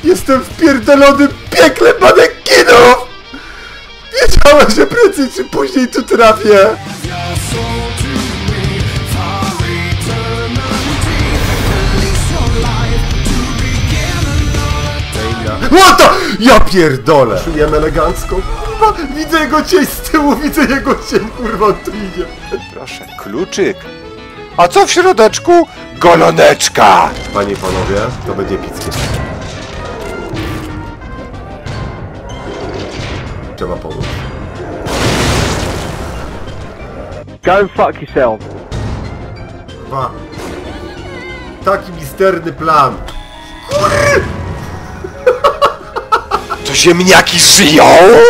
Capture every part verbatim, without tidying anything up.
Jestem w pierdolonym piekle manekinów! Wiedziałem, że prędzej czy później tu trafię. What the? Ja pierdolę! Czuję elegancko, kurwa! Widzę jego cień z tyłu, widzę jego cień, kurwa, on tu idzie. Proszę, kluczyk. A co w środeczku? Goloneczka! Panie i panowie, to będzie epickie. Trzeba pomóc. Go and fuck yourself. Kurwa. Taki misterny plan. Kurwa! To ziemniaki żyją!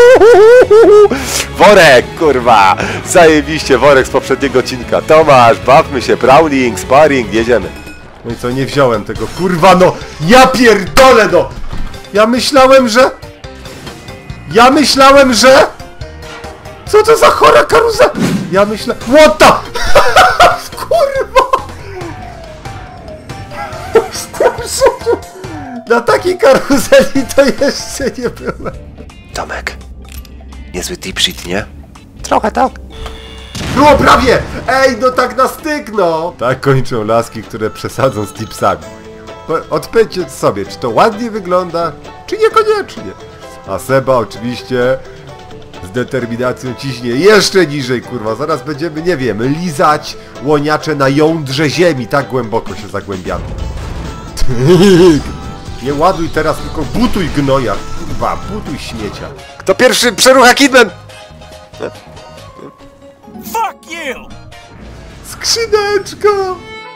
Worek, kurwa! Zajebiście, worek z poprzedniego odcinka. Tomasz, bawmy się, brawling, sparring, jedziemy. No i co, nie wziąłem tego, kurwa, no! Ja pierdolę, no! Ja myślałem, że... Ja myślałem, że... Co to za chora karuzela? Ja myślę... What the... Kurwa! Na takiej karuzeli to jeszcze nie byłem. Tomek, niezły deep shit, nie? Trochę tak. Było prawie! Ej, no tak na styk, no! Tak kończą laski, które przesadzą z tipsami. Odpowiedzcie sobie, czy to ładnie wygląda, czy niekoniecznie. A Seba oczywiście z determinacją ciśnie jeszcze niżej, kurwa. Zaraz będziemy, nie wiem, lizać łoniacze na jądrze ziemi. Tak głęboko się zagłębiamy. Nie ładuj teraz, tylko butuj gnoja. Kurwa, butuj śmiecia. Kto pierwszy przerucha kidman? Fuck you! Skrzyneczko!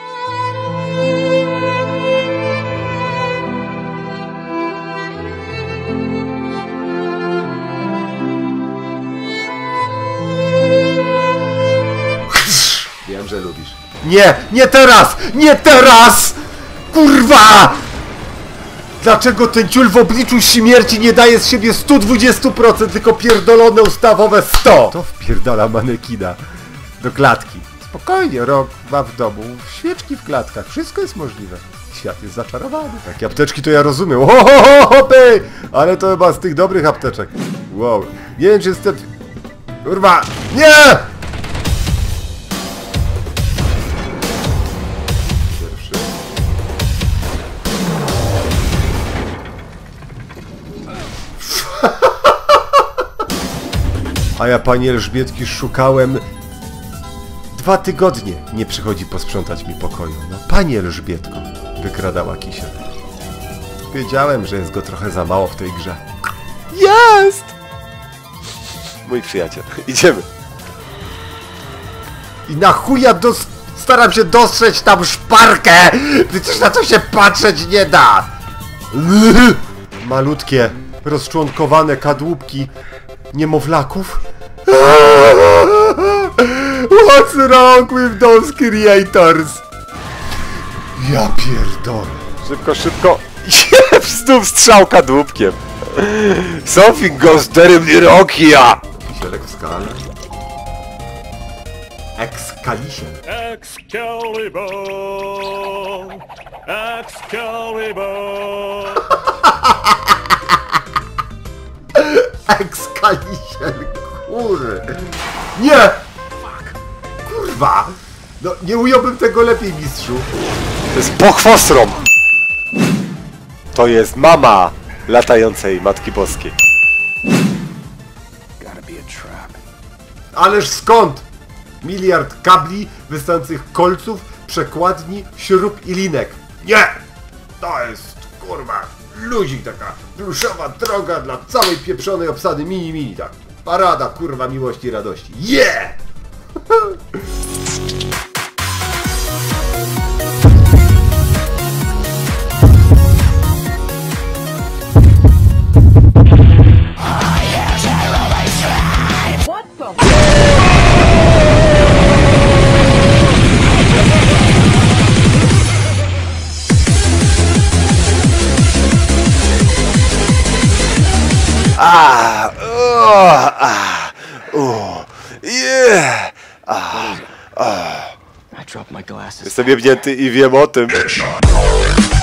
Wiem, że lubisz. Nie! Nie teraz! Nie teraz! Kurwa! Dlaczego ten ciul w obliczu śmierci nie daje z siebie sto dwadzieścia procent, tylko pierdolone ustawowe sto? To wpierdala manekina do klatki. Spokojnie, rok ma w domu, świeczki w klatkach, wszystko jest możliwe. Świat jest zaczarowany. Takie apteczki to ja rozumiem. Ho, ho, ho, hopy! Ale to chyba z tych dobrych apteczek. Wow. Nie wiem, czy jestem... Kurwa! Nie! Pierwszy. A ja pani Elżbietki szukałem... Dwa tygodnie nie przychodzi posprzątać mi pokoju. No, pani Elżbietko, wykradała kisiel. Wiedziałem, że jest go trochę za mało w tej grze. Jest! Mój przyjaciel, idziemy. I na chuja dos... staram się dostrzec tam szparkę! Przecież na to się patrzeć nie da! Malutkie, rozczłonkowane kadłubki niemowlaków. What's wrong with those creators? Ja pierdolę. Szybko, szybko. Jeb, znów strzał kadłubkiem. Something goes terribly wrong here. Kisielek w skale. Excalisiel. Excalibur! Excalibur! Excalisiel, kur... Nie! Fuck! Kurwa! No, nie ująłbym tego lepiej, mistrzu. To jest pochwostrom. To jest mama latającej Matki Boskiej. Ależ skąd? Miliard kabli, wystających kolców, przekładni, śrub i linek. Nie! To jest, kurwa, luzik, taka pluszowa droga dla całej pieprzonej obsady mini mini, tak. Parada, kurwa, miłości i radości. Yeah! Ah, oh, ah, oh, yeah, ah, ah. I dropped my glasses. Jestem jebnięty i wiem o tym.